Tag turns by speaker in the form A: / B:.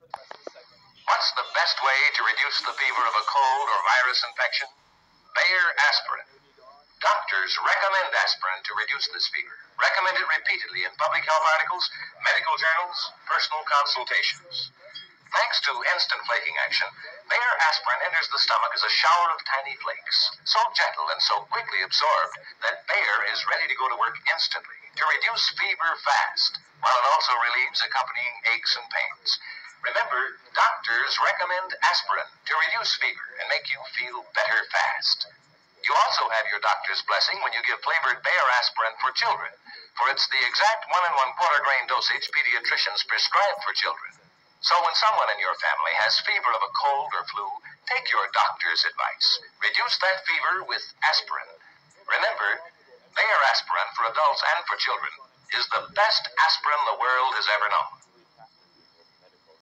A: What's the best way to reduce the fever of a cold or virus infection? Bayer Aspirin. Doctors recommend aspirin to reduce this fever. Recommend it repeatedly in public health articles, medical journals, personal consultations. Thanks to instant flaking action, Bayer Aspirin enters the stomach as a shower of tiny flakes, so gentle and so quickly absorbed that Bayer is ready to go to work instantly to reduce fever fast, while it also relieves accompanying aches and pains. Remember, doctors recommend aspirin to reduce fever and make you feel better fast. You also have your doctor's blessing when you give flavored Bayer Aspirin for children, for it's the exact 1 1/4 grain dosage pediatricians prescribe for children. So when someone in your family has fever of a cold or flu, take your doctor's advice. Reduce that fever with aspirin. Remember, Bayer Aspirin for adults and for children is the best aspirin the world has ever known.